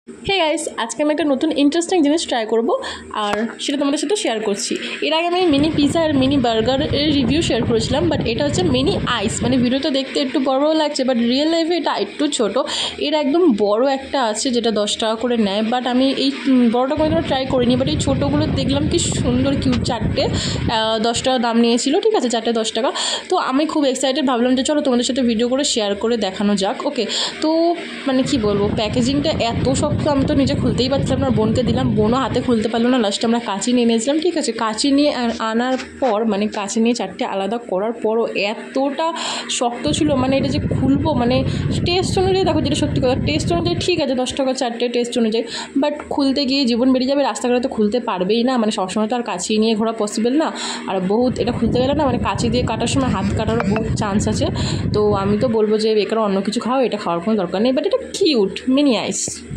Hey guys, আজকে আমি একটা নতুন ইন্টারেস্টিং জিনিস ট্রাই করব আর সেটা তোমাদের সাথে শেয়ার করছি। এর আগে আমি মিনি পিৎজা আর মিনি বার্গারের রিভিউ শেয়ার করেছিলাম, বাট এটা হচ্ছে মিনি আইস। মানে ভিডিওতে দেখতে একটু বড় লাগছে, বাট রিয়েল লাইফে এটা একটু ছোট। এর একদম বড় একটা আছে যেটা 10 টাকা করে নেয়, বাট আমি এই বড়টা কোনো ট্রাই করিনি। বাট এই ছোটোগুলো দেখলাম কি সুন্দর কিউট, চারটে 10 টাকা দাম নিয়েছিল, ঠিক আছে, চারটে 10 টাকা। তো আমি খুব এক্সাইটেড, ভাবলাম যে চলো তোমাদের সাথে ভিডিও করে শেয়ার করে দেখানো যাক। ওকে, তো মানে কি বলবো, প্যাকেজিংটা এত শক্ত, আমি তো নিজে খুলতেই পারছিলাম না, বোনকে দিলাম, বোনও হাতে খুলতে পারলো না। লাস্টে আমরা কাঁচি নিয়ে নিয়েছিলাম, ঠিক আছে। কাঁচি নিয়ে আনার পর, মানে কাঁচি নিয়ে চারটে আলাদা করার পরও এতটা শক্ত ছিল, মানে এটা যে খুলবো, মানে টেস্ট অনুযায়ী দেখো, যেটা সত্যি কথা, টেস্ট অনুযায়ী ঠিক আছে 10 টাকা চারটে টেস্ট অনুযায়ী, বাট খুলতে গিয়ে জীবন বেরিয়ে যাবে। রাস্তাঘাটে তো খুলতে পারবেই না, মানে সবসময় তো আর কাঁচি নিয়ে ঘোরা পসিবল না। আর বহুত এটা খুলতে গেলে না, মানে কাঁচি দিয়ে কাটার সময় হাত কাটারও বহুত চান্স আছে। তো আমি তো বলবো যে বেকার অন্য কিছু খাও, এটা খাওয়ার কোনো দরকার নেই। বাট এটা কিউট মিনি আইস।